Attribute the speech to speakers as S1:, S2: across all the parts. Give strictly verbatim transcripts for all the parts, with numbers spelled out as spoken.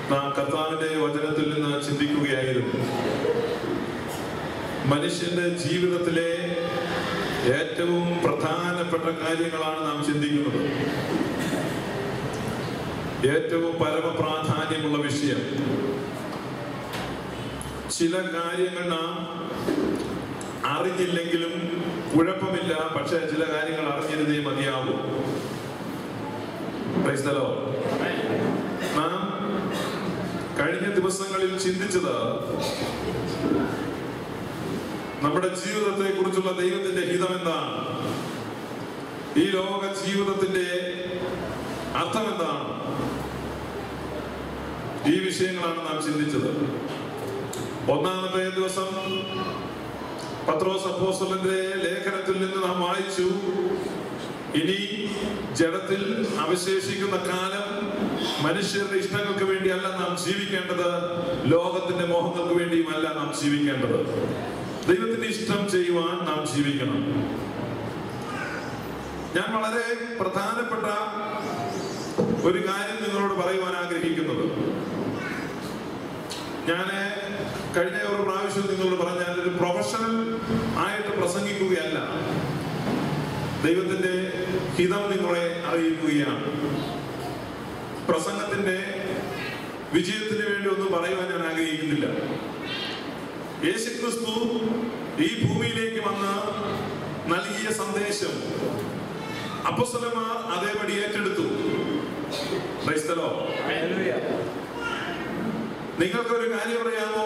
S1: നാം കർത്താവിന്റെ വചനത്തിൽ നിന്ന് ചിന്തിക്കുകയായിരുന്നു. മനുഷ്യന്റെ ജീവിതത്തിലെ ഏറ്റവും പ്രധാനപ്പെട്ട കാര്യങ്ങളാണ് നാം ചിന്തിക്കുന്നത്. ഏറ്റവും പരമപ്രാധാന്യമുള്ള വിഷയം. ചില കാര്യങ്ങൾ നാം അറിഞ്ഞില്ലെങ്കിലും കുഴപ്പമില്ല, പക്ഷെ ചില കാര്യങ്ങൾ അറിഞ്ഞിരുന്നേ മതിയാവൂ. നാം കഴിഞ്ഞ ദിവസങ്ങളിൽ ചിന്തിച്ചത് നമ്മുടെ ജീവിതത്തെ കുറിച്ചുള്ള ദൈവത്തിന്റെ ഹിതം എന്താണ്, ഈ ലോക ജീവിതത്തിന്റെ അർത്ഥം എന്താണ്, ഈ വിഷയങ്ങളാണ് നാം ചിന്തിച്ചത്. ഒന്നാമത്തെ ദിവസം പത്രോസ് അപ്പോസ്തലന്റെ ലേഖനത്തിൽ നിന്ന് നാം വായിച്ചു, ഇനി ജഡത്തിൽ അവശേഷിക്കുന്ന കാലം മനുഷ്യരുടെ ഇഷ്ടങ്ങൾക്ക് വേണ്ടിയല്ല നാം ജീവിക്കേണ്ടത്, ലോകത്തിന്റെ മോഹങ്ങൾക്ക് വേണ്ടിയുമല്ല നാം ജീവിക്കേണ്ടത്. ദൈവത്തിന്റെ ഇഷ്ടം ചെയ്യുവാൻ നാം ജീവിക്കണം. ഞാൻ വളരെ പ്രധാനപ്പെട്ട ഒരു കാര്യം നിങ്ങളോട് പറയുവാൻ ആഗ്രഹിക്കുന്നത്, ഞാൻ കഴിഞ്ഞ ഒരു പ്രാവശ്യം നിങ്ങളോട് പറഞ്ഞ ഒരു പ്രൊഫഷണൽ ആയിട്ട് പ്രസംഗിക്കുകയല്ല, ദൈവത്തിന്റെ ഹിതം നിങ്ങളെ അറിയിക്കുകയാണ്. പ്രസംഗത്തിന്റെ വിജയത്തിന് വേണ്ടി ഒന്നും പറയുവാൻ ഞാൻ ആഗ്രഹിക്കുന്നില്ല. യേശുക്രിസ്തു ഈ ഭൂമിയിലേക്ക് വന്ന് നൽകിയ സന്ദേശം അപ്പോസ്തലന്മാർ അതേപടി ഏറ്റെടുത്തു. നിങ്ങൾക്കൊരു കാര്യം അറിയാമോ?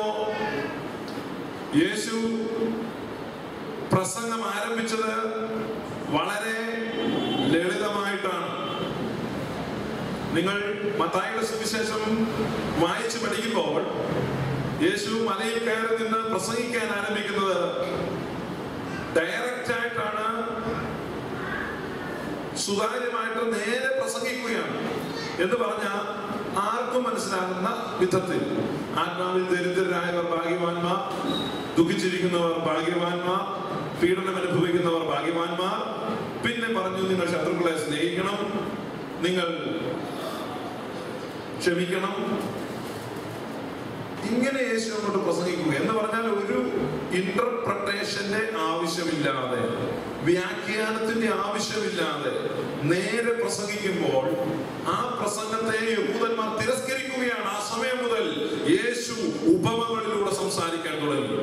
S1: യേശു പ്രസംഗം ആരംഭിച്ചത് വളരെ ലളിതമായിട്ടാണ്. നിങ്ങൾ മത്തായിയുടെ സുവിശേഷം വായിച്ചു പഠിക്കുമ്പോൾ യേശു മലയിൽ കയറി നിന്ന് പ്രസംഗിക്കാൻ ആരംഭിക്കുന്നത് ഡയറക്റ്റ് ആയിട്ടാണ്, സുതാര്യമായിട്ട് നേരെ പ്രസംഗിക്കുകയാണ്. എന്ന് പറഞ്ഞാൽ ആർക്കും മനസ്സിലാകുന്ന വിധത്തിൽ. ആത്മാവിൽ ദരിദ്രരായവർ ഭാഗ്യവാന്മാർ, ദുഃഖിച്ചിരിക്കുന്നവർ ഭാഗ്യവാന്മാർ, പീഡനം അനുഭവിക്കുന്നവർ ഭാഗ്യവാന്മാർ. പിന്നെ പറഞ്ഞു, നിങ്ങൾ ശത്രുക്കളെ സ്നേഹിക്കണം, നിങ്ങൾ ക്ഷമിക്കണം. ഇങ്ങനെ യേശു അങ്ങോട്ട് പ്രസംഗിക്കുക. എന്ന് പറഞ്ഞാൽ ഒരു ഇന്റർപ്രട്ടേഷന്റെ ആവശ്യമില്ലാതെ, വ്യാഖ്യാനത്തിന്റെ ആവശ്യമില്ലാതെ നേരെ പ്രസംഗിക്കുമ്പോൾ ആ പ്രസംഗത്തെ യഹൂദന്മാർ തിരസ്കരിക്കുകയാണ്. ആ സമയം മുതൽ യേശു ഉപമകളിലൂടെ സംസാരിക്കാൻ തുടങ്ങി.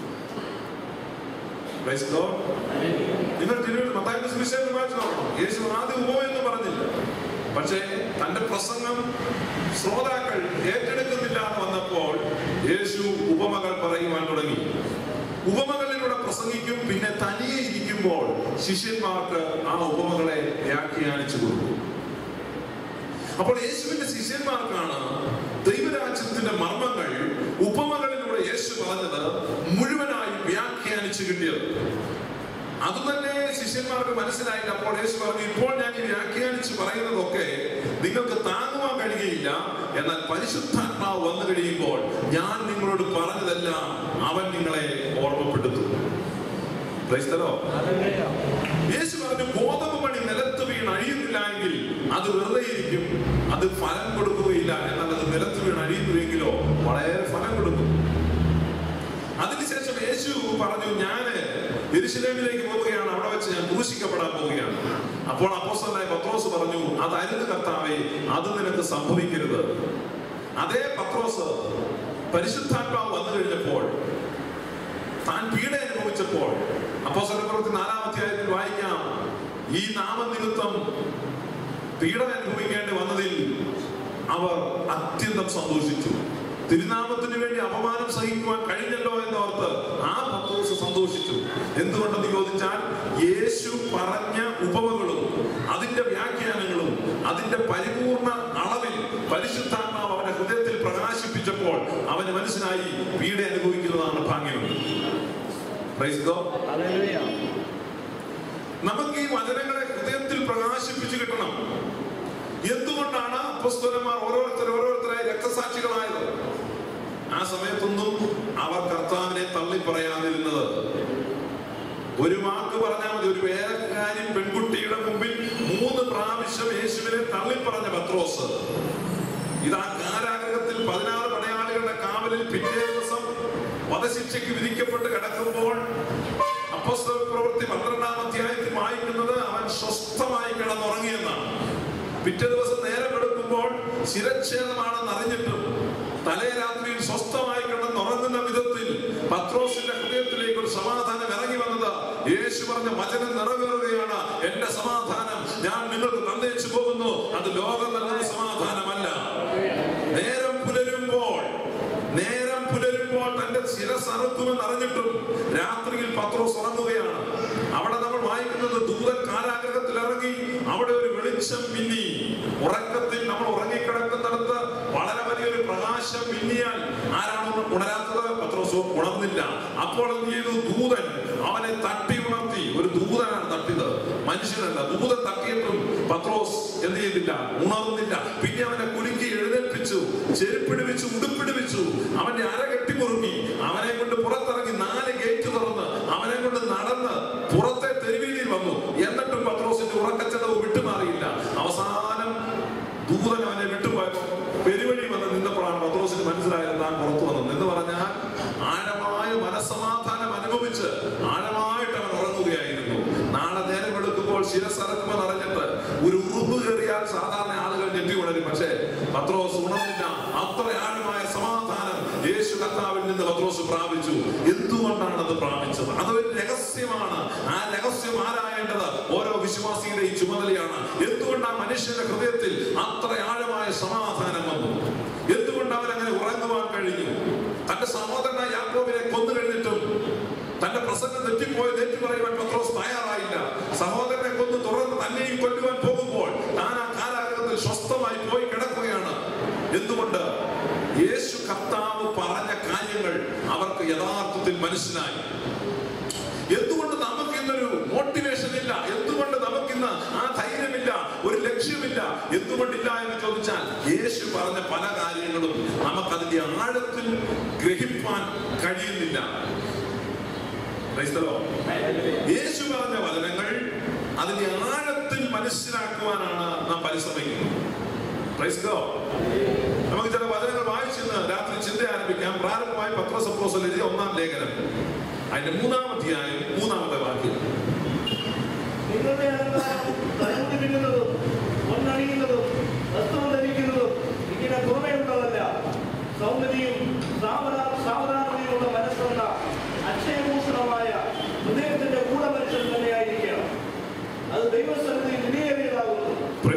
S1: നിങ്ങൾ മത്തായിയുടെ സുവിശേഷം വായിച്ചു നോക്കണം. യേശു ആദ്യം ഉപമ എന്ന് പറഞ്ഞില്ല, പക്ഷേ തന്റെ പ്രസംഗം ശ്രോതാക്കൾ ഏറ്റെടുക്കുന്നില്ല എന്ന് വന്നപ്പോൾ യേശു ഉപമകൾ പറയുവാൻ തുടങ്ങി. ഉപമകളിലൂടെ പ്രസംഗിക്കും. പിന്നെ തനിയെ ഇരിക്കുമ്പോൾ ശിഷ്യന്മാർക്ക് ആ ഉപമകളെ വ്യാഖ്യാനിച്ചു കൊടുക്കും. അപ്പോൾ യേശുവിന്റെ ശിഷ്യന്മാർക്കാണ് ദൈവരാജ്യത്തിന്റെ മർമ്മങ്ങൾ ഉപമകളിലൂടെ യേശു പറഞ്ഞത് മുഴുവനായി വ്യാഖ്യാനിച്ചു കിട്ടിയത്. അത് തന്നെ ശിഷ്യന്മാർക്ക് മനസ്സിലായില്ല. അപ്പോൾ യേശു പറഞ്ഞു, ഇപ്പോൾ ഞാൻ ഈ വ്യാഖ്യാനിച്ച് പറയുന്നതൊക്കെ നിങ്ങൾക്ക് താങ്ങുവാൻ കഴിയുകയില്ല, എന്നാൽ പരിശുദ്ധാത്മാവ് വന്നു കഴിയുമ്പോൾ ഞാൻ നിങ്ങളോട് പറഞ്ഞതെല്ലാം അവൻ നിങ്ങളെ ഓർമ്മപ്പെടുത്തും. യേശു പറഞ്ഞു, ഗോതമ്പ് മണി നിലത്ത് വീണ് അഴിയുന്നില്ല എങ്കിൽ അത് വെറുതെ ഇരിക്കും, അത് ഫലം കൊടുക്കുകയില്ല. എന്നാൽ അത് നിലത്ത് വീണ് അഴിയുന്നുവെങ്കിലോ വളരെ ഫലം കൊടുക്കും. അതിനുശേഷം യേശു പറഞ്ഞു, ഞാന് യെരൂശലേമിലേക്ക് പോവുകയാണ്, അവിടെ വെച്ച് ഞാൻ ക്രൂശിക്കപ്പെടാൻ പോവുകയാണ്. അപ്പോൾ അപ്പോസ്തലനായ പത്രോസ് പറഞ്ഞു, അതരുത് കർത്താവേ, അത് നിനക്ക് സംഭവിക്കരുത്. അതേ പത്രോസ് പരിശുദ്ധാത്മാവ് വന്നു കഴിഞ്ഞപ്പോൾ, താൻ പീഡ അനുഭവിച്ചപ്പോൾ, അപ്പോസ്തലപ്രവൃത്തി നാലാം അധ്യായത്തിൽ വായിക്കാം, ഈ നാമനിമിത്തം പീഡ അനുഭവിക്കേണ്ടി വന്നതിൽ അവർ അത്യന്തം സന്തോഷിച്ചു. തിരുനാമത്തിന് വേണ്ടി അപമാനം സഹിക്കുവാൻ കഴിഞ്ഞല്ലോ എന്നോർത്ത് ആ പത്രോസ് സന്തോഷിച്ചു. എന്തുകൊണ്ടെന്ന് ചോദിച്ചാൽ, യേശു പറഞ്ഞ ഉപമകളും അതിന്റെ വ്യാഖ്യാനങ്ങളും അതിന്റെ പരിപൂർണ അളവിൽ പരിശുദ്ധാത്മാവ് അവന്റെ ഹൃദയത്തിൽ പ്രകാശിപ്പിച്ചപ്പോൾ അവന് മനസ്സിലായി പീഡ അനുഭവിക്കുന്നതാണ് ഭാഗ്യം. നമുക്ക് ഈ വചനങ്ങളെ ഹൃദയത്തിൽ പ്രകാശിപ്പിച്ചു കിട്ടണം. എന്തുകൊണ്ടാണ് അപ്പോസ്തലന്മാർ ഓരോരുത്തർ ഓരോരുത്തരായി രക്തസാക്ഷികളായത്? ആ സമയത്തൊന്നും അവർ കർത്താവിനെ തള്ളി പറയാതിരുന്നത്. ഒരു വാക്ക് പറഞ്ഞാൽ മതി. ഒരു വേലക്കാരി പെൺകുട്ടിയുടെ മുമ്പിൽ മൂന്ന് പ്രാവശ്യം യേശുവിനെ തള്ളി പറഞ്ഞ പത്രോസ് ഇതാ കാരാഗ്രഹത്തിൽ പതിനെട്ട് വധശിക്ഷയ്ക്ക് വിധിക്കപ്പെട്ട് കിടക്കുമ്പോൾ അപ്പോസ്തല പ്രവൃത്തി പന്ത്രണ്ടാം അധ്യായത്തിൽ വായിക്കുന്നത് അവൻ സ്വസ്ഥമായി കിടന്നുറങ്ങിയെന്നാണ്. പിറ്റേ ദിവസം നേരം എടുക്കുമ്പോൾ ശിരച്ഛേദമാണെന്ന് അറിഞ്ഞിട്ടും തലേ രാത്രിയിൽ സ്വസ്ഥമായി കിടന്നുറങ്ങുന്ന വിധത്തിൽ പത്രോസിന്റെ ഹൃദയത്തിലേക്ക് ഒരു സമാധാനം ഇറങ്ങി വന്നത് യേശു പറഞ്ഞ വചനം നിറവേറുകയാണ്. എന്റെ സമാധാനം ഞാൻ നിങ്ങൾക്ക് തന്നേച്ചു പോകുന്നു, അത് ലോകം നൽകുന്ന സമാധാനമല്ല. നേരം പുലരുമ്പോൾ നേരം പുലരുമ്പോൾ തന്റെ ശിരസ് അറുക്കുമെന്ന് അറിഞ്ഞിട്ടും രാത്രിയിൽ പത്രോസ് ഉറങ്ങുകയാണ്. അവിടെ നമ്മൾ വായിക്കുന്നത് ദൂതൻ കാരാഗൃഹത്തിൽ ഇറങ്ങി അവിടെ ഒരു വെളിച്ചം മിന്നി. ഉറക്കത്തിൽ നമ്മൾ ഉറങ്ങിക്കിടക്കുന്നിടത്ത് വളരെ വലിയൊരു പ്രകാശം മിന്നിയാൽ ആരാണ് ഉണരാത്തത്? പത്രോസ് ഉണർന്നില്ല. അപ്പോൾ എന്ത് ചെയ്തു? ദൂതൻ അവനെ തട്ടി ഉണർത്തി. ഒരു ദൂതനാണ് തട്ടിയത്, മനുഷ്യനല്ല. ദൂതൻ തട്ടിയിട്ടും പത്രോസ് എന്ത് ചെയ്തില്ല? ഉണർന്നില്ല. പിന്നെ അവനെ കുലുക്കി എഴുന്നേൽപ്പിച്ചു, ചെരുപ്പിടിവിച്ചു, ഉടുപ്പിടിവിച്ചു, അവന്റെ അര കെട്ടിമുറുക്കി, അവനെ കൊണ്ട് പുറത്തിറങ്ങി നാല് ഗേറ്റ് തുറന്ന് അവനെ കൊണ്ട് നടന്ന് പുറത്തെ തെരുവീതിയിൽ വന്നു. എന്നിട്ടും പത്രോസിന്റെ ഉറക്കച്ചടവ് വിട്ടുമാറിയില്ല. അവസാനം ദൂതൻ അവനെ വിട്ടുപോയപ്പോ പെരുവഴി വന്ന് നിന്നപ്പോഴാണ് പത്രോസിന് മനസ്സിലായത് താൻ പുറത്തു വന്നത് എന്ന് പറഞ്ഞാൽ ആഴമായ മനസ്സമാധാനം അനുഭവിച്ച് ആഴമായിട്ട് അവൻ ഉറങ്ങുകയായിരുന്നു. നാളെ നേരം എടുക്കുമ്പോൾ ശിരസറക്കുമെന്ന് അറിഞ്ഞിട്ട് ഒരു ഉറുമ്പ് കയറിയാൽ സാധാരണ ആളുകൾ ഞെട്ടി ഉണരും. പക്ഷേ പത്രോസ് ഉണർന്നില്ല. അത്ര ആഴമായ സമാധാനം യേശു കർത്താവിൽ നിന്ന് പത്രോസ് പ്രാപിച്ചു. എന്തുകൊണ്ടാണ് അത് പ്രാപിച്ചത്? അതൊരു രഹസ്യമാണ്. ആ രഹസ്യം ആരായേണ്ടത് ഓരോ വിശ്വാസിയുടെയും ചുമതലയാണ്. എന്തുകൊണ്ടാണ് മനുഷ്യന്റെ ഹൃദയത്തിൽ അത്ര ആഴമായ സമാധാനം വന്നു? എന്തുകൊണ്ട് അവൻ അങ്ങനെ ഉറങ്ങുവാൻ കഴിഞ്ഞു? തന്റെ സഹോദരനായ യാക്കോബിനെ കൊന്നു കഴിഞ്ഞിട്ടും തന്റെ പ്രസംഗം തെറ്റിപ്പോയി തെറ്റു പറയുവാൻ പത്രോസ് തയ്യാറായില്ല. സഹോദരനെ കൊന്ന് തുടർന്ന് തന്നെയും കൊല്ലുവാൻ പോകുമ്പോൾ താൻ ആ കാരാഗൃഹത്തിൽ സ്വസ്ഥമായി പോയി കിടക്കുകയാണ്. എന്തുകൊണ്ട്? യേശു കർത്താവ് പറഞ്ഞ കാര്യങ്ങൾ അവർക്ക് യഥാർത്ഥത്തിൽ മനസ്സിലായി. എന്തുകൊണ്ട് നമുക്ക് ഇന്നൊരു മോട്ടിവേഷൻ ഇല്ല? എന്തുകൊണ്ട് നമുക്കിന്ന് ആ ധൈര്യമില്ല, ഒരു ലക്ഷ്യമില്ല? എന്തുകൊണ്ടില്ല എന്ന് ചോദിച്ചാൽ യേശു പറഞ്ഞ പല കാര്യങ്ങളും നമുക്കതിന്റെ ആഴത്തിൽ ഗ്രഹിപ്പാൻ കഴിയുന്നില്ല. യേശു പറഞ്ഞ വചനങ്ങൾ അതിന്റെ ആഴത്തിൽ മനസ്സിലാക്കുവാനാണ് നാം പരിശ്രമിക്കുന്നത്. നമുക്ക് ചില വചനങ്ങൾ വായിച്ചെന്ന് രാത്രി ചിന്ത ആരംഭിക്കാം. പ്രാരംഭമായി പത്രോസ് അപ്പോസ്തലൻ എഴുതിയ ഒന്നാം ലേഖനം അതിന്റെ മൂന്നാം അധ്യായം മൂന്നാമത്തെ വാക്യം.
S2: നിങ്ങളുടെ അഹങ്കാരം തലമുടിക്കുന്നതും പൊന്നണിയുന്നതും വസ്ത്രം ധരിക്കുന്നതും ഇങ്ങനെ പുറമേയുള്ളതല്ല, സൗന്ദര്യം സാവധാനതയുള്ള മനസ്സുള്ള അക്ഷയഭൂഷണമായ ഹൃദയത്തിന്റെ ഗൂഢമനുഷ്യൻ തന്നെയായിരിക്കണം. അത് ദൈവസ്ഥലത്തിൽ വിലയേറിയതാകുന്നു.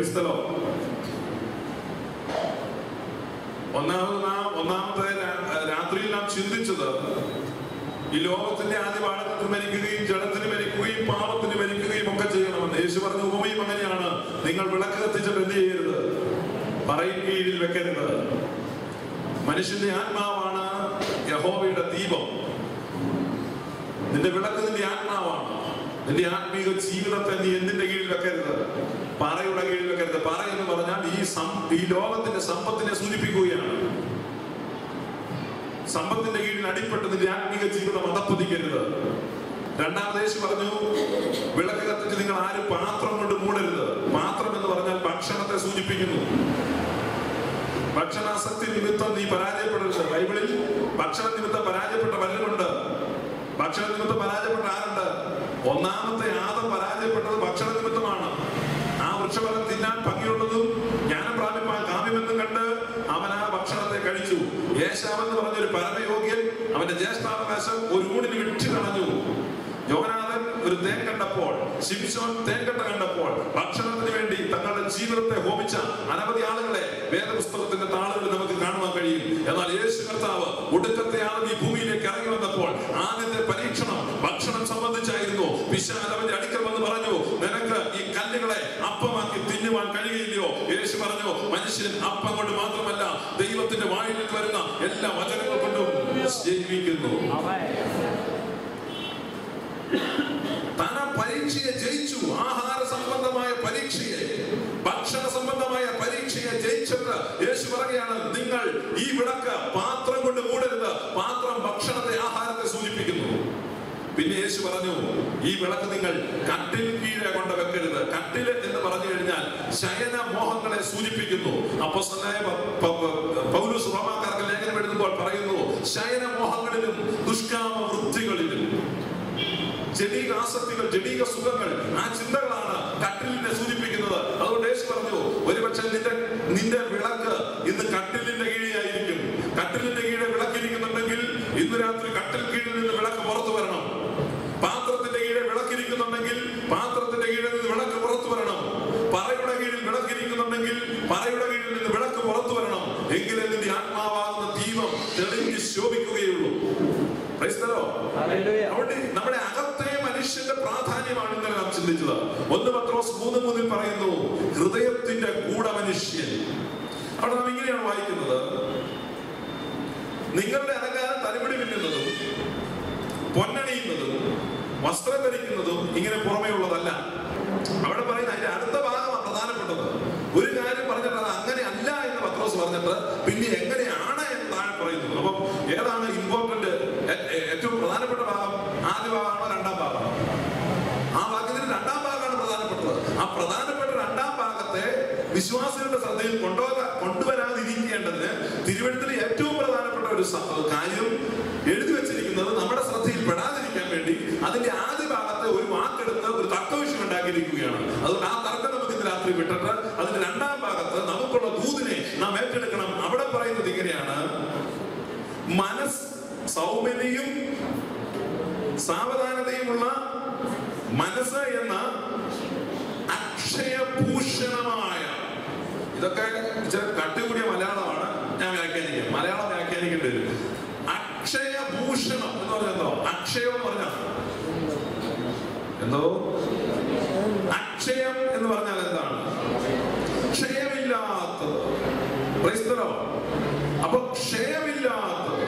S1: ഒന്നാമത് നാം ഒന്നാമത്തെ രാത്രിയിൽ നാം ചിന്തിച്ചത് ഈ ലോകത്തിന്റെ ആദ്യ പാഠത്തിന് മരിക്കുകയും ജഡത്തിന് മരിക്കുകയും പാപത്തിന് മരിക്കുകയും ഒക്കെ ചെയ്യണമെന്ന് യേശു പറഞ്ഞ ഉപമയും അങ്ങനെയാണ്. നിങ്ങൾ വിളക്ക് കത്തിച്ചിട്ട് എന്ത് ചെയ്യരുത്? പറയും കീഴിൽ വെക്കരുത്. മനുഷ്യന്റെ ആത്മാവാണ് യഹോവയുടെ ദീപം. നിന്റെ വിളക്ക് നിന്റെ ആത്മാവാണ്. നിന്റെ ആത്മീക ജീവിതത്തെ നീ എന്തിന്റെ കീഴിൽ വെക്കരുത്? പാറയുടെ കീഴിൽ വെക്കരുത്. പാറ എന്ന് പറഞ്ഞാൽ ഈ ഈ ലോകത്തിന്റെ സമ്പത്തിനെ സൂചിപ്പിക്കുകയാണ്. സമ്പത്തിന്റെ കീഴിൽ അടിപ്പെട്ട് നിന്റെ ആത്മീക ജീവിതം അധപ്പതിക്കരുത്. രണ്ടാമത് യേശു പറഞ്ഞു, വിളക്ക് കത്തിച്ച് നിങ്ങൾ ആരും പാത്രം കൊണ്ട് മൂടരുത്. പാത്രം എന്ന് പറഞ്ഞാൽ ഭക്ഷണത്തെ സൂചിപ്പിക്കുന്നു. ഭക്ഷണാസക്തി നിമിത്തം നീ പരാജയപ്പെടരുത്. ബൈബിളിൽ ഭക്ഷണ നിമിത്തം പരാജയപ്പെട്ട പലരുണ്ട്. ഭക്ഷണ നിമിത്തം പരാജയപ്പെട്ട ആരുണ്ട്? ഒന്നാമത്തെ ആദം പരാജയപ്പെട്ടത് ഭക്ഷണ നിമിത്തമാണ്. ആ വൃക്ഷഫലം തിന്നാൻ ഭംഗിയുള്ളതും ജ്ഞാനം പ്രാപിപ്പാൻ കാമ്യമെന്നും കണ്ട് അവൻ ആ ഭക്ഷണത്തെ കഴിച്ചു. യേശാവെന്ന് പറഞ്ഞൊരു പരമയോഗ്യൻ അവന്റെ ജ്യേഷ്ഠാവകാശം ഒരു ഊണിന് വിട്ടു കളഞ്ഞു. യോഹന്നാൻ ഒരു തേൻ കണ്ടപ്പോൾ, ശിംശോൻ തേൻകട്ട കണ്ടപ്പോൾ ഭക്ഷണത്തിന് വേണ്ടി തങ്ങളുടെ ജീവിതത്തെ ഹോമിച്ച അനവധി ആളുകളെ വേദപുസ്തകത്തിന്റെ താളുകളിൽ നമുക്ക് കാണുവാൻ കഴിയും. എന്നാൽ യേശു കർത്താവ് ഒടുക്കത്തെ ആൾ ഈ ഭൂമിയിലേക്ക് ഇറങ്ങി വന്നപ്പോൾ ആദ്യത്തെ പരീക്ഷണം ഭക്ഷണം സംബന്ധിച്ചായിരുന്നു. പിശാച് അവന്റെ അടുക്കൽ വന്ന് പറഞ്ഞു, നിനക്ക് ഈ കല്ലുകളെ അപ്പമാക്കി തിന്നുവാൻ കഴിയുകയില്ലയോ? യേശു പറഞ്ഞു, മനുഷ്യൻ അപ്പം കൊണ്ട് മാത്രമല്ല ദൈവത്തിന്റെ വായിൽ നിന്ന് വരുന്ന എല്ലാ വചനങ്ങൾ കൊണ്ടും ജീവിക്കുന്നു. താൻ ആ പരീക്ഷയെ ജയിച്ചു. ആഹാര സംബന്ധമായ പരീക്ഷയെ, ഭക്ഷണ സംബന്ധമായ പരീക്ഷയെ ജയിച്ചിട്ട് യേശു പറയുകയാണ്, നിങ്ങൾ ഈ വിളക്ക് പാത്രം കൊണ്ട് മൂടരുത്. പാത്രം ഭക്ഷണത്തെ, ആഹാരത്തെ സൂചിപ്പിക്കുന്നു. പിന്നെ യേശു പറഞ്ഞു, ഈ വിളക്ക് നിങ്ങൾ കട്ടിൽ കീഴെ കൊണ്ട് വെക്കരുത്. കട്ടില് എന്ന് പറഞ്ഞു കഴിഞ്ഞാൽ ശയന മോഹങ്ങളെ സൂചിപ്പിക്കുന്നു. അപ്പോസ്തലനായ പൗലോസ് റോമാക്കാർക്ക് ലേഖനം എഴുതുമ്പോൾ പറയുന്നു, ശയനമോഹങ്ങളിലും ദുഷ്കാമ വൃത്തികളിലും. ജഡീക ആസക്തികൾ, ജഡീക സുഖങ്ങൾ, ആ ചിന്തകളാണ് കട്ടിലിനെ സൂചിപ്പിക്കുന്നത്. അതുകൊണ്ട് യേശു പറഞ്ഞു, ഒരുപക്ഷെ നിന്റെ നിന്റെ വിളക്ക് ഇന്ന് കട്ടിലിന്റെ കീഴിലായിരിക്കും. കട്ടിലിന്റെ കീഴെ വിളക്കിരിക്കുന്നുണ്ടെങ്കിൽ ഇന്ന് രാത്രി കട്ടിൽ കീഴിൽ നിന്ന് വിളക്ക് പുറത്തു വരണം. പാത്രത്തിന്റെ കീഴെ വിളക്കിരിക്കുന്നുണ്ടെങ്കിൽ പാത്രത്തിന്റെ കീഴിൽ നിന്ന് വിളക്ക് പുറത്തു വരണം. പറയുടെ കീഴിൽ വിളക്കിരിക്കുന്നുണ്ടെങ്കിൽ പറയുടെ കീഴിൽ നിന്ന് വിളക്ക് പുറത്തു വരണം. എങ്കിലേ നിന്റെ ആത്മാവാകുന്ന ദീപം തെളിഞ്ഞ് ശോഭിക്കുകയുള്ളൂ. അവിടെ നമ്മുടെ അകത്തെ മനുഷ്യന്റെ പ്രാധാന്യമാണ് ഇന്നലെ നാം ചിന്തിച്ചത്. ഒന്ന് പത്രോസ് മൂന്ന് മൂന്നിൽ പറയുന്നു, ഹൃദയത്തിന്റെ ഗൂഢമനുഷ്യൻ. അവിടെ നാം ഇങ്ങനെയാണ് വായിക്കുന്നത്, നിങ്ങളുടെ അലങ്കാരം തലമുടി മിന്നുന്നതും പൊന്നണിയുന്നതും വസ്ത്രം ധരിക്കുന്നതും ഇങ്ങനെ പുറമേ ഉള്ളതല്ല. അവിടെ പറയുന്ന അതിന്റെ അടുത്ത ഭാഗമാണ് പ്രധാനപ്പെട്ടത്. ഒരു കാര്യം പറഞ്ഞിട്ട് അത് അങ്ങനെ അല്ല എന്ന് പത്രോസ് പറഞ്ഞിട്ട് പിന്നെ എങ്ങനെയാണ് എന്ന് താഴെ പറയുന്നു. അപ്പം ഏതാണ് ഇമ്പോർട്ടന്റ്, ഏറ്റവും പ്രധാനപ്പെട്ട ഭാഗം? ആദ്യ ഭാഗമാണോ രണ്ടാം ഭാഗമാണോ? ആ വാക്യത്തിന് രണ്ടാം ഭാഗമാണ് പ്രധാനപ്പെട്ടത്. ആ പ്രധാനപ്പെട്ട രണ്ടാം ഭാഗത്തെ വിശ്വാസികളുടെ ശ്രദ്ധയിൽ കൊണ്ടുപോകാ കൊണ്ടുവരാതിരിക്കേണ്ടതിന് തിരുവഴുത്തിൽ ഏറ്റവും പ്രധാനപ്പെട്ട ഒരു കാര്യം എഴുതി വെച്ചിരിക്കുന്നത് നമ്മുടെ ശ്രദ്ധയിൽ പെടാതിരിക്കാൻ വേണ്ടി അതിന്റെ ആദ്യ ഭാഗത്തെ ഒരു വാക്കെടുത്ത് ഒരു തർക്കവിഷയം ഉണ്ടാക്കിയിരിക്കുകയാണ്. അതുകൊണ്ട് ആ തർക്കം നമുക്ക് ഇന്ന് രാത്രി വിട്ടിട്ട് അതിന്റെ രണ്ടാം ഭാഗത്ത് നമുക്കുള്ള ദൂതിനെ നാം ഏറ്റെടുക്കണം. അവിടെ പറയുന്നത് ഇങ്ങനെയാണ്, മനസ് സൗമ്യതയും സാവധാനതയുമുള്ള മനസ്സ് എന്ന അക്ഷയഭൂഷണമായ, ഇതൊക്കെ കട്ടുകൂടിയ മലയാളമാണ്, ഞാൻ വ്യാഖ്യാനിക്കാം. മലയാളം വ്യാഖ്യാനിക്കേണ്ടി വരും. അക്ഷയഭൂഷണം എന്ന് പറഞ്ഞാൽ എന്തോ? അക്ഷയം എന്ന് പറഞ്ഞാൽ എന്തോ? അക്ഷയം എന്ന് പറഞ്ഞാൽ എന്താണ്? ക്ഷയമില്ലാത്തത്. അപ്പൊ ക്ഷയമില്ലാത്തത്,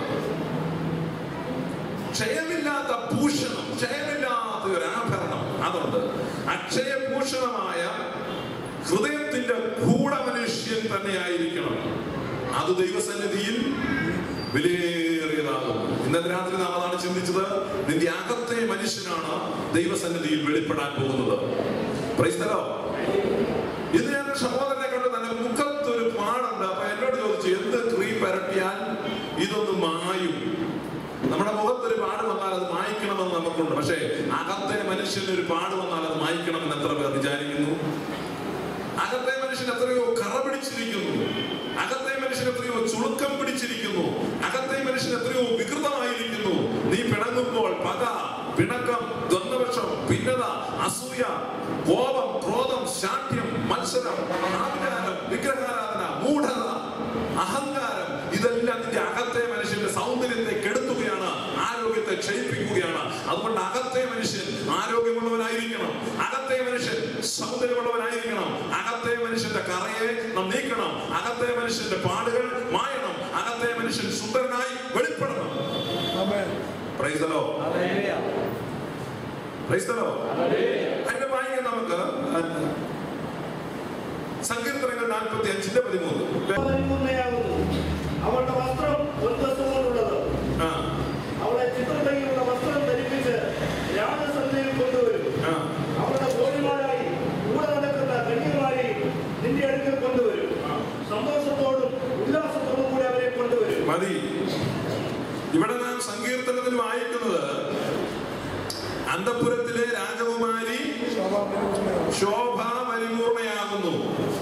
S1: ക്ഷയമില്ലാത്ത ഭൂഷണം, ക്ഷയമില്ലാത്ത ഒരു ആഭരണം അതുണ്ട്. അക്ഷയഭൂഷണമായ ഹൃദയത്തിന്റെ ഗൂഢമനുഷ്യൻ തന്നെയായിരിക്കണം. അത് ദൈവസന്നിധിയിൽ വിലയേറിയതാകും. ഇന്നത്തെ രാത്രി നാം അതാണ് ചിന്തിച്ചത്. നിന്റെ അകത്തെ മനുഷ്യനാണ് ദൈവസന്നിധിയിൽ വെളിപ്പെടാൻ പോകുന്നത്. Praise the lord. ഇത് ഞാൻ സഹോദരനെ കണ്ട് തന്നെ മുഖത്തൊരു പാടുണ്ട്. അപ്പൊ എന്നോട് ചോദിച്ചു, എന്ത് ക്രീം പരട്ടിയാൽ ഇതൊന്ന് മായും? നമ്മുടെ മുഖത്തൊരു പാട് വന്നാൽ അത് മായ്ക്കണമെന്ന് നമുക്കുണ്ട്. പക്ഷേ അകത്തെ മനുഷ്യന് ഒരു പാട് വന്നാൽ അത് മായ്ക്കണമെന്ന് എത്ര പേർ വിചാരിക്കുന്നു? അകത്തെ മനുഷ്യൻ എത്രയോ കറ പിടിച്ചിരിക്കുന്നു. അകത്തെ മനുഷ്യൻ എത്രയോ ചുളുക്കം പിടിച്ചിരിക്കുന്നു. അകത്തെ മനുഷ്യൻ എത്രയോ വികൃതമായിരിക്കുന്നു. നീ പിണങ്ങുമ്പോൾ പക, പിണക്കം, ദ്വന്ദ്വപക്ഷം, ഭിന്നത, അസൂയ, കോപം, ക്രോധം, ശാഠ്യം, മത്സരം, ആഭിചാരം, വിഗ്രഹാരാധന, മൂഢത, അഹങ്കാരം, ഇതെല്ലാം നിന്റെ അകത്തെ മനുഷ്യന്റെ സൗന്ദര്യത്തെ കെടുത്തുകയാണ്, ആരോഗ്യത്തെ ക്ഷയിപ്പിക്കുകയാണ്. അതുകൊണ്ട് അകത്തെ മനുഷ്യൻ ആരോഗ്യമുള്ളവനായിരിക്കണം. അകത്തെ മനുഷ്യൻ സൗന്ദര്യമുള്ളവനായിരിക്കണം. അകത്തെ മനുഷ്യന്റെ കറയെ നാം നീക്കണം. അകത്തെ മനുഷ്യന്റെ പാടുകൾ മായണം. അകത്തെ മനുഷ്യൻ സുന്ദരനായി വെളിപ്പെടണം. Praise the lord. Praise the lord. അതിന്റെ വായിക്കാൻ നമുക്ക് സങ്കീർത്തനങ്ങൾ നാൽപ്പത്തി അഞ്ചിന്റെ പതിമൂന്ന്.
S2: അവളുടെ വസ്ത്രം ഉള്ളത്, അവളെ ചിത്രഭംഗിയുള്ള വസ്ത്രം ധരിപ്പിച്ച് രാജസന്നിധിയിൽ കൊണ്ടുവരും. അവളുടെ കോഴിമാരായി കൂടെ നടക്കുന്ന കന്യമാരി നിന്റെ അടുക്കൽ കൊണ്ടുവരും. സന്തോഷത്തോടും ഉല്ലാസത്തോടും കൂടി അവരെ കൊണ്ടുവരും.
S1: മതി. ഇവിടെ നാം സങ്കീർത്തനത്തിൽ വായിക്കുന്നത് അന്തഃപുരത്തിലെ രാജകുമാരി ശോഭ പരിപൂർണയാകുന്നു.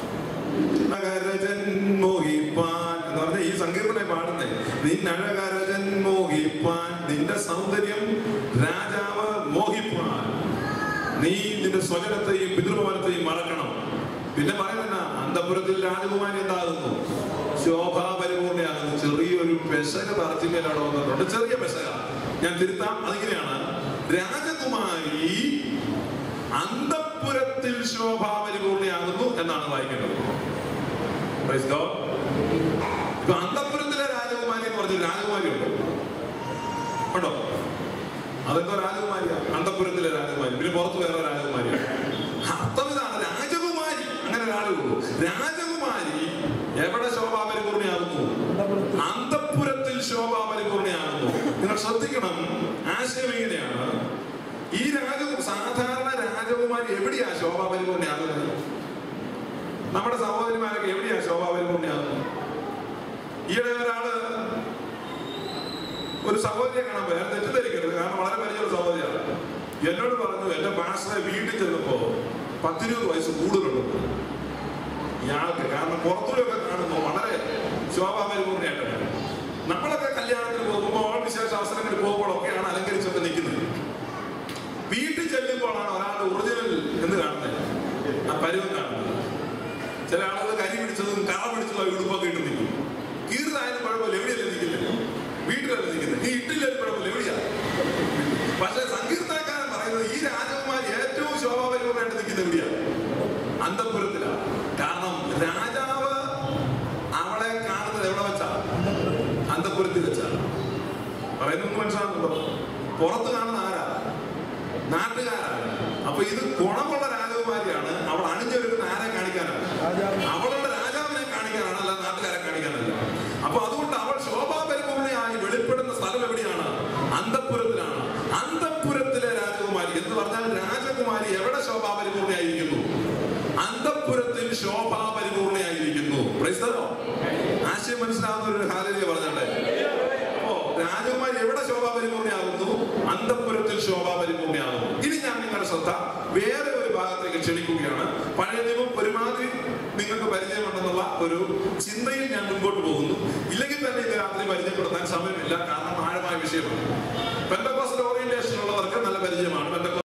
S1: നഗരജൻ മോഹിപ്പാൻ എന്ന് പറഞ്ഞ ഈ സങ്കീർത്തനം പാടുന്നേ, നിന്നഴകരജൻ മോഹിപ്പാൻ, നിന്റെ സൗന്ദര്യം രാജാവ് മോഹിപ്പാൻ, നീ നിന്റെ സ്വജനത്തെയും പിതൃഭവനത്തെയും മറക്കണം. പിന്നെ പറയുന്ന അന്തഃപുരത്തിൽ രാജകുമാരി എന്താകുന്നു? ശോഭാ പരിപൂർണയാകുന്നു. ചെറിയൊരു പെശക തർജ്ജിമയിലവിടെ വന്നിട്ടുണ്ട്. ചെറിയ പെശക ഞാൻ തിരുത്താം. അതിങ്ങനെയാണ്, രാജകുമാരി അന്തഃപുരത്തിൽ ശോഭാ പരിപൂർണയാകുന്നു എന്നാണ് വായിക്കേണ്ടത്. ഇപ്പൊ അന്തഃപുരത്തിലെ രാജകുമാരി എന്ന് പറഞ്ഞ രാജകുമാരി ഉണ്ടോ? ഉണ്ടോ? അതെന്തോ രാജകുമാരിയാ, അന്തഃപുരത്തിലെ രാജകുമാരി. പിന്നെ പുറത്ത് വേറെ രാജകുമാരിയാണ്. അർത്ഥം ഇതാണ്, രാജകുമാരി അങ്ങനെ ഒരാളുള്ളൂ. രാജകുമാരി എവിടെ ശോഭാ പരിപൂർണയാകുന്നു? അന്തഃപുരത്തിൽ ശോഭാ പരിപൂർണയാകുന്നു. നിങ്ങൾ ശ്രദ്ധിക്കണം, ആശയം ഇങ്ങനെയാണ്. ഈ രാജ സാധാരണ രാജകുമാരി എവിടെയാ ശോഭാ പരിപൂർണയാകുന്നത്? നമ്മുടെ സഹോദരിമാരൊക്കെ എവിടെയാ ശോഭാ പരിപൂർണയാകുന്നത്? ഈയിടെ ഒരാള് ഒരു സഹോദരിയെ കാണാൻ പോയി. അത് തെറ്റിദ്ധരിക്കരുത്, കാരണം വളരെ പരിചയമുള്ള സഹോദരിയാണ്. എന്നോട് പറഞ്ഞു, എന്റെ പാസ്റ്ററെ വീട്ടിൽ ചെന്നപ്പോ പത്തിരുപത് വയസ്സ് കൂടുതലുണ്ട് ഇയാൾക്ക്. കാരണം പുറത്തുനിന്നൊക്കെ കാണുമ്പോൾ വളരെ ശോഭാപരിപൂർണ്ണയായിട്ടാണ്. നമ്മളൊക്കെ കല്യാണത്തിന് പോകുമ്പോൾ വിശേഷ അവസരങ്ങളിൽ പോകുമ്പോഴൊക്കെയാണ് അലങ്കരിച്ചൊക്കെ നിൽക്കുന്നത്. വീട്ടിൽ ചെല്ലുമ്പോഴാണ് ഒരാളുടെ ഒറിജിനൽ എന്ന് കാണുന്നത്, ആ പരുവം കാണുന്നത്. ചില ആളുകൾ കരി പിടിച്ചതും കറ പിടിച്ചതും ഉടുപ്പൊക്കെ ഇട്ട് നിൽക്കും. കീറിതായാലും കുഴപ്പമില്ല, എവിടെയല്ലേ നിൽക്കുന്നത്? വീട്ടിലല്ല നിൽക്കുന്നത്. ഈ ഇട്ടില്ലാലും കുഴപ്പമില്ല, എവിടെയാ? പക്ഷെ സങ്കീർത്തനക്കാരൻ പറയുന്നത് ഈ രാജകുമാരി ഏറ്റവും ശോഭാപരിപൂർണ്ണമായിട്ട് നിൽക്കുന്ന എവിടെയാണ്? അന്തഃപുരത്തിലാണ്. കാരണം രാജാവ് അവളെ കാണുന്നത് എവിടെ വെച്ചാ? അന്തഃപുരത്തിൽ വെച്ചാണ്. പറയുന്നത് മനസ്സിലാകുന്നുണ്ടോ? പുറത്ത് കാണുന്ന ആരാ? നാട്ടുകാരാണ്. അപ്പൊ ഇത് ഗുണമുള്ള രാജകുമാരിയാണ്. അവൾ അണിഞ്ഞൊരുക്കുന്ന ആരെ കാണിക്കാനാണ്? അവളുടെ രാജാവിനെ കാണിക്കാനാണ്, അല്ല നാട്ടുകാരെ കാണിക്കാനല്ല. അപ്പൊ അതുകൊണ്ട് അവൾ ശോഭാപരിപൂർണ്ണയായി വെളിപ്പെടുന്ന സ്ഥലം എവിടെയാണ്? അന്തഃപുരത്തിലാണ്. അന്തഃപുരത്തിലെ രാജകുമാരി എന്ന് പറഞ്ഞാൽ രാജകുമാരി എവിടെ ശോഭാപരിപൂർണ്ണയായിരിക്കുന്നു? അന്തഃപുരത്തിൽ ശോഭാപരിപൂർണ്ണയായിരിക്കുന്നു. ആശയം മനസ്സിലാവുന്ന ഒരു ഹാലലിയ പറഞ്ഞാട്ടെ. അപ്പോ രാജകുമാരി എവിടെ ശോഭാപരിപൂർണ്ണയാകുന്നു? അന്തഃപുരത്തിൽ ശോഭാപരിപൂർണ്ണയാകുന്നു. ഇനി ഞാൻ നിങ്ങളുടെ ശ്രദ്ധ വേറെ ഒരു ഭാഗത്തേക്ക് ക്ഷണിക്കുകയാണ്. പഴയ നിയമം ഒരുമാതിരി നിങ്ങൾക്ക് പരിചയമുണ്ടെന്നുള്ള ഒരു ചിന്തയിൽ ഞാൻ മുൻപോട്ട് പോകുന്നു. ഇല്ലെങ്കിൽ തന്നെ ഇത് രാത്രി പരിചയപ്പെടുത്താൻ സമയമില്ല, കാരണം ആഴമായ വിഷയമാണ്. പെന്തക്കോസ്റ്റൽ ഓറിയന്റേഷൻ ഉള്ളവർക്ക് നല്ല പരിചയമാണ്.